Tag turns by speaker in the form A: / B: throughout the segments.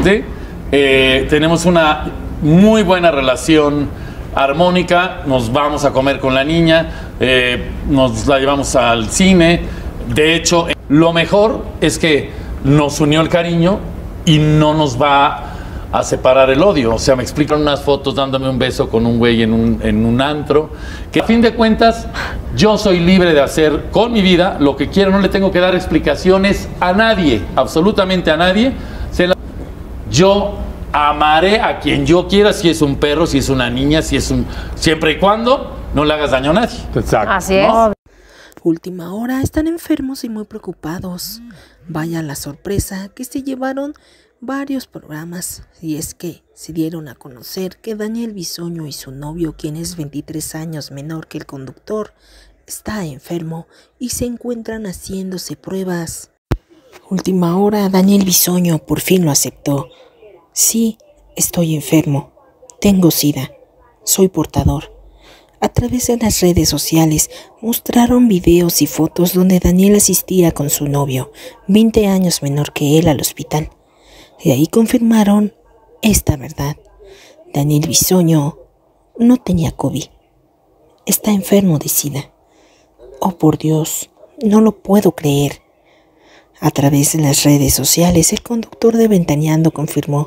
A: Sí, tenemos una muy buena relación armónica, nos vamos a comer con la niña, nos la llevamos al cine. De hecho, lo mejor es que nos unió el cariño y no nos va a separar el odio. O sea, me explican unas fotos dándome un beso con un güey en un antro, que a fin de cuentas yo soy libre de hacer con mi vida lo que quiero, no le tengo que dar explicaciones a nadie, absolutamente a nadie. Yo amaré a quien yo quiera, si es un perro, si es una niña, si es siempre y cuando no le hagas daño a nadie.
B: Exacto.
C: Así es.
A: ¿No?
D: Última hora, están enfermos y muy preocupados. Vaya la sorpresa que se llevaron varios programas, y es que se dieron a conocer que Daniel Bisoño y su novio, quien es 23 años menor que el conductor, está enfermo y se encuentran haciéndose pruebas. Última hora, Daniel Bisoño por fin lo aceptó. Sí, estoy enfermo, tengo SIDA, soy portador. A través de las redes sociales mostraron videos y fotos donde Daniel asistía con su novio, 20 años menor que él, al hospital. Y ahí confirmaron esta verdad. Daniel Bisoño no tenía COVID. Está enfermo de SIDA. Oh, por Dios, no lo puedo creer. A través de las redes sociales, el conductor de Ventaneando confirmó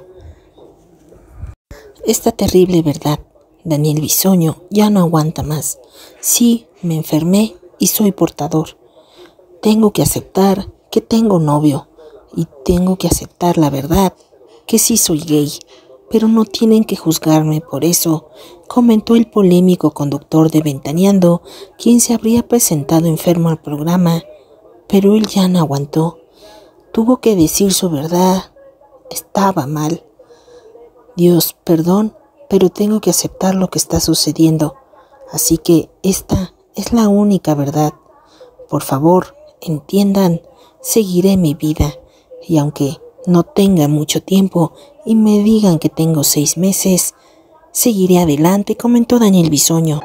D: esta terrible verdad. Daniel Bisoño ya no aguanta más. Sí, me enfermé y soy portador. Tengo que aceptar que tengo novio y tengo que aceptar la verdad, que sí soy gay, pero no tienen que juzgarme por eso, comentó el polémico conductor de Ventaneando, quien se habría presentado enfermo al programa, pero él ya no aguantó. Tuvo que decir su verdad. Estaba mal. Dios, perdón, pero tengo que aceptar lo que está sucediendo. Así que esta es la única verdad. Por favor, entiendan, seguiré mi vida. Y aunque no tenga mucho tiempo y me digan que tengo 6 meses, seguiré adelante, comentó Daniel Bisoño.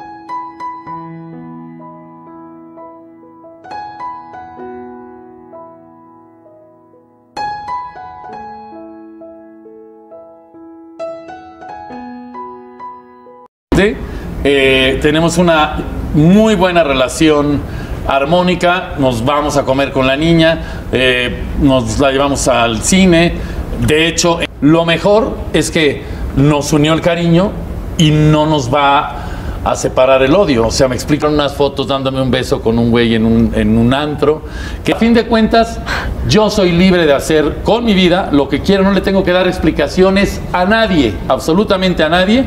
A: Sí, tenemos una muy buena relación armónica, nos vamos a comer con la niña, nos la llevamos al cine. De hecho, lo mejor es que nos unió el cariño y no nos va a separar el odio. O sea, me explican unas fotos dándome un beso con un güey en un antro, que a fin de cuentas yo soy libre de hacer con mi vida lo que quiero, no le tengo que dar explicaciones a nadie, absolutamente a nadie.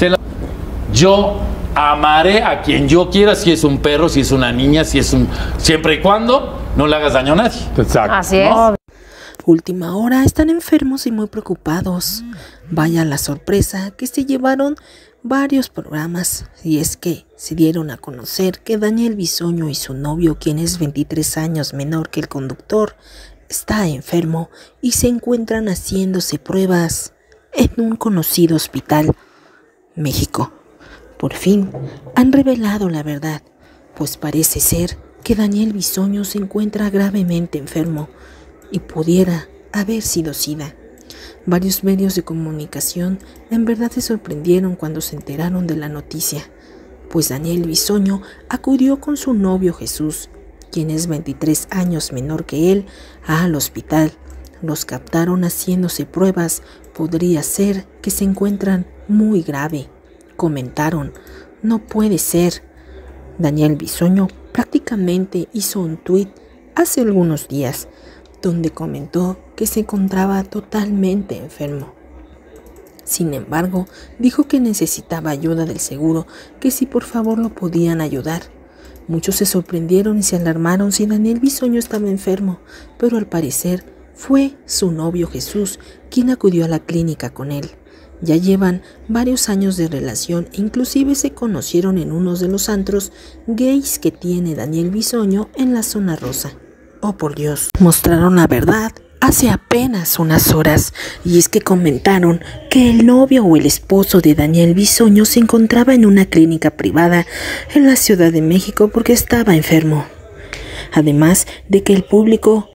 A: Yo amaré a quien yo quiera, si es un perro, si es una niña, si es siempre y cuando no le hagas daño a nadie.
B: Exacto.
C: Así es.
A: ¿No?
D: Última hora, están enfermos y muy preocupados. Vaya la sorpresa que se llevaron varios programas, y es que se dieron a conocer que Daniel Bisoño y su novio, quien es 23 años menor que el conductor, está enfermo y se encuentran haciéndose pruebas en un conocido hospital, México. Por fin han revelado la verdad, pues parece ser que Daniel Bisoño se encuentra gravemente enfermo y pudiera haber sido SIDA. Varios medios de comunicación en verdad se sorprendieron cuando se enteraron de la noticia, pues Daniel Bisoño acudió con su novio Jesús, quien es 23 años menor que él, al hospital. Los captaron haciéndose pruebas, podría ser que se encuentran muy grave. Comentaron, no puede ser. Daniel Bisoño prácticamente hizo un tuit hace algunos días donde comentó que se encontraba totalmente enfermo. Sin embargo, dijo que necesitaba ayuda del seguro, que si por favor lo podían ayudar. Muchos se sorprendieron y se alarmaron si Daniel Bisoño estaba enfermo, pero al parecer fue su novio Jesús quien acudió a la clínica con él. Ya llevan varios años de relación e inclusive se conocieron en uno de los antros gays que tiene Daniel Bisoño en la zona rosa. Oh, por Dios. Mostraron la verdad hace apenas unas horas, y es que comentaron que el novio o el esposo de Daniel Bisoño se encontraba en una clínica privada en la Ciudad de México porque estaba enfermo. Además de que el público